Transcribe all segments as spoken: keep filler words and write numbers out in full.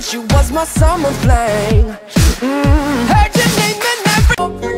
She was my summer flame. Mm. Heard your name in every.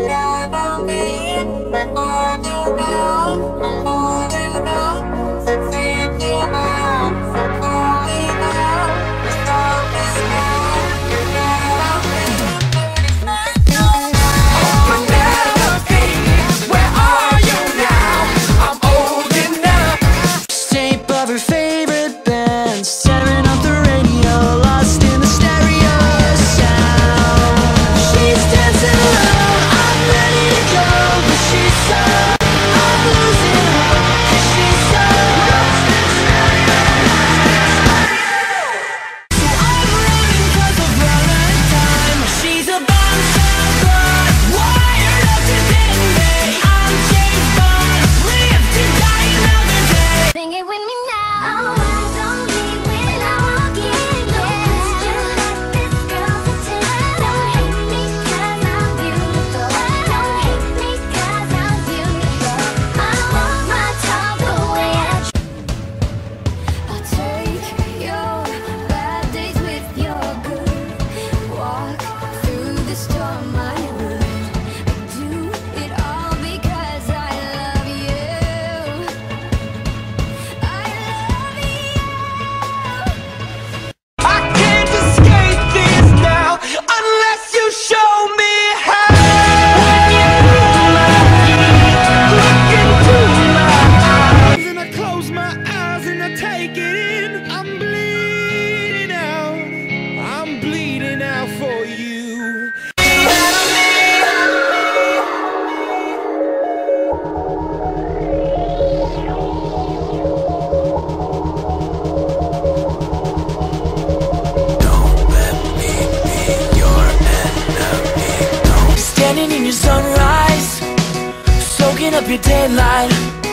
Up your daylight,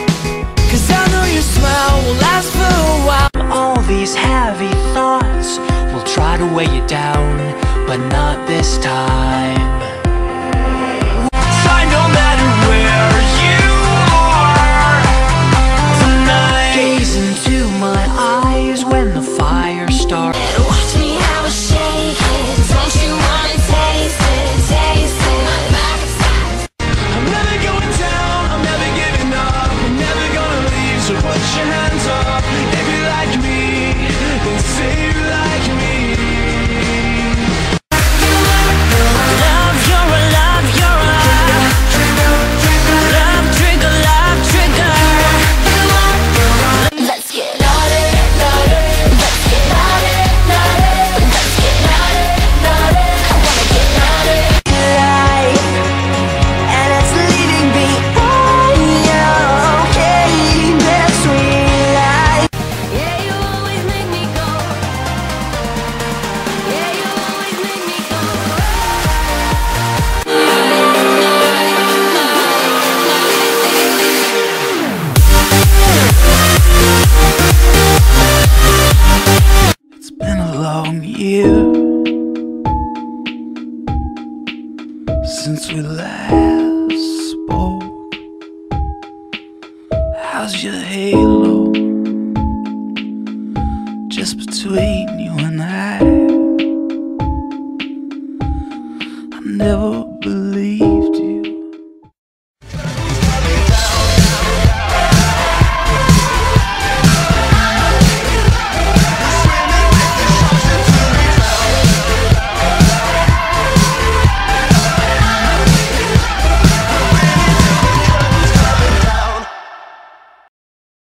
cause I know your smile will last for a while. All these heavy thoughts will try to weigh you down, but not this time. No matter where you are tonight, gaze into my eyes when the fire starts. Watch me how I shake it. Don't you wanna taste it, taste it? My back is hot. I'm never going down, I'm never giving up, I'm never gonna leave, so put your hands up. If you like me, then say you like me. Love, you're a love, you're a love trigger, love trigger. Let's get naughty, naughty. Let's get naughty, naughty. Let's get naughty, naughty. I wanna get naughty. Life, and it's leading me on your okay, that sweet life. Yeah, you always make me go. Yeah, you always make me go. It's been a long year since we last spoke. How's your halo just between you and I? I never believed